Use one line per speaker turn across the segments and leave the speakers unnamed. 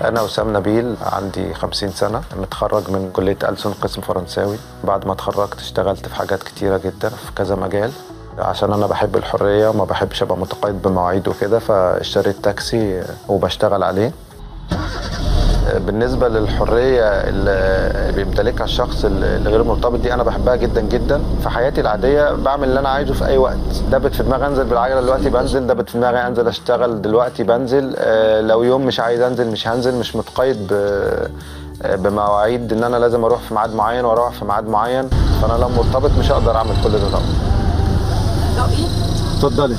أنا وسام نبيل، عندي 50 سنة، متخرج من كلية ألسن قسم فرنساوي. بعد ما اتخرجت اشتغلت في حاجات كتيرة جدا في كذا مجال، عشان أنا بحب الحرية وما بحبش أبقى متقيد بمواعيد وكده، فاشتريت تاكسي وبشتغل عليه. بالنسبة للحرية اللي بيمتلكها الشخص اللي غير مرتبط دي، أنا بحبها جدا جدا. في حياتي العادية بعمل اللي أنا عايزه في أي وقت. دبت في دماغي أنزل بالعجلة دلوقتي بنزل، دبت في دماغي أنزل أشتغل دلوقتي بنزل. لو يوم مش عايز أنزل مش هنزل، مش متقيد بمواعيد إن أنا لازم أروح في ميعاد معين وأروح في ميعاد معين. فأنا لو مرتبط مش هقدر أعمل كل ده طبعا.
اتفضلي.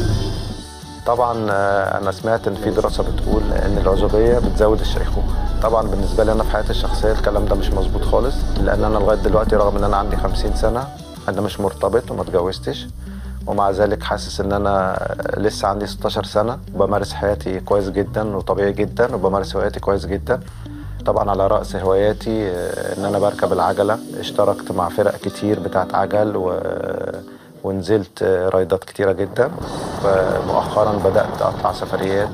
طبعا انا سمعت ان في دراسه بتقول ان العزوبيه بتزود الشيخوخه. طبعا بالنسبه لي انا في حياتي الشخصيه الكلام ده مش مظبوط خالص، لان انا لغايه دلوقتي رغم ان انا عندي 50 سنه انا مش مرتبط وما اتجوزتش، ومع ذلك حاسس ان انا لسه عندي 16 سنه وبمارس حياتي كويس جدا وطبيعي جدا، وبمارس هواياتي كويس جدا. طبعا على راس هواياتي ان انا بركب العجله. اشتركت مع فرق كتير بتاعت عجل ونزلت رايدات كتيرة جدا. مؤخرا بدأت أطلع سفريات.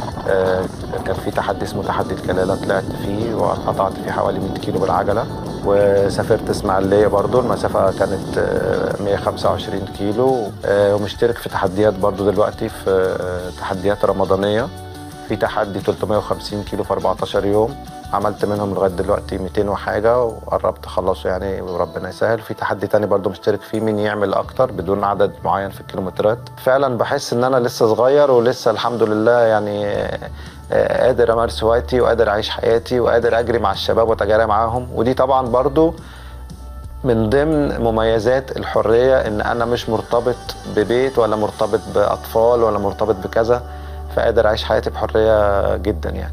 كان في تحدي اسمه تحدي الكلالة، طلعت فيه وقطعت فيه حوالي 100 كيلو بالعجلة. وسافرت اسماعيلية برضو، المسافة كانت 125 كيلو. ومشترك في تحديات برضو دلوقتي، في تحديات رمضانية. في تحدي 350 كيلو في 14 يوم، عملت منهم لغايه دلوقتي 200 وحاجه وقربت اخلصه يعني، وربنا يسهل. في تحدي تاني برضو مشترك فيه، مين يعمل اكتر بدون عدد معين في الكيلومترات. فعلا بحس ان انا لسه صغير ولسه الحمد لله يعني قادر امارس هوايتي وقادر اعيش حياتي وقادر اجري مع الشباب واتجارى معاهم. ودي طبعا برضو من ضمن مميزات الحريه، ان انا مش مرتبط ببيت ولا مرتبط باطفال ولا مرتبط بكذا، فقادر اعيش حياتي بحريه جدا يعني.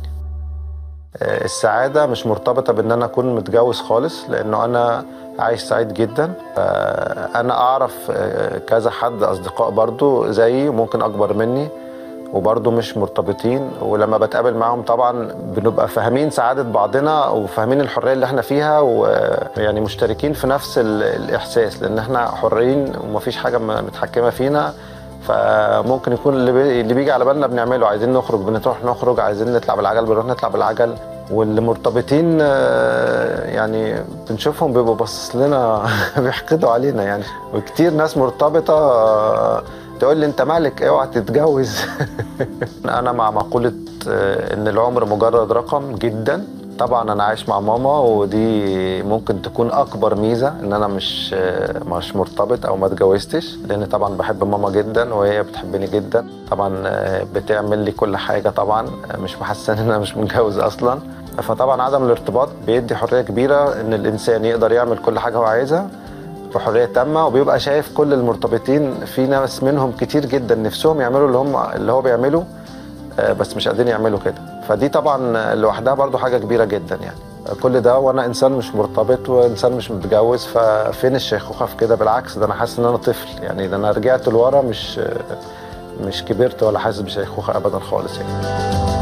السعادة مش مرتبطة بان انا اكون متجوز خالص، لانه انا عايش سعيد جدا. انا اعرف كذا حد اصدقاء برضو زيي ممكن اكبر مني وبرضو مش مرتبطين، ولما بتقابل معاهم طبعا بنبقى فاهمين سعادة بعضنا وفاهمين الحرية اللي احنا فيها، ويعني مشتركين في نفس الاحساس، لان احنا حرين ومفيش حاجة متحكمة فينا. فممكن يكون اللي بيجي على بالنا بنعمله. عايزين نخرج بنروح نخرج، عايزين نطلع بالعجل بنروح نطلع بالعجل. واللي مرتبطين يعني بنشوفهم بيبقوا باصص لنا بيحقدوا علينا يعني. وكتير ناس مرتبطة تقول لي انت مالك اوعى تتجوز. انا مع مقولة ان العمر مجرد رقم جدا. طبعا انا عايش مع ماما، ودي ممكن تكون اكبر ميزه ان انا مش مرتبط او ما اتجوزتش، لان طبعا بحب ماما جدا وهي بتحبني جدا. طبعا بتعمل لي كل حاجه، طبعا مش محسن ان انا مش متجوز اصلا. فطبعا عدم الارتباط بيدي حريه كبيره ان الانسان يقدر يعمل كل حاجه هو عايزها بحريه تامه، وبيبقى شايف كل المرتبطين في ناس منهم كتير جدا نفسهم يعملوا اللي هو بيعمله، بس مش قادرين يعملوا كده. فدي طبعا لوحدها برضو حاجة كبيرة جدا يعني. كل ده وانا انسان مش مرتبط وانسان مش متجوز، ففين الشيخوخة في كده؟ بالعكس، ده انا حاسس ان انا طفل يعني. ده انا رجعت لورا، مش كبرت ولا حاسس بشيخوخة ابدا خالص يعني.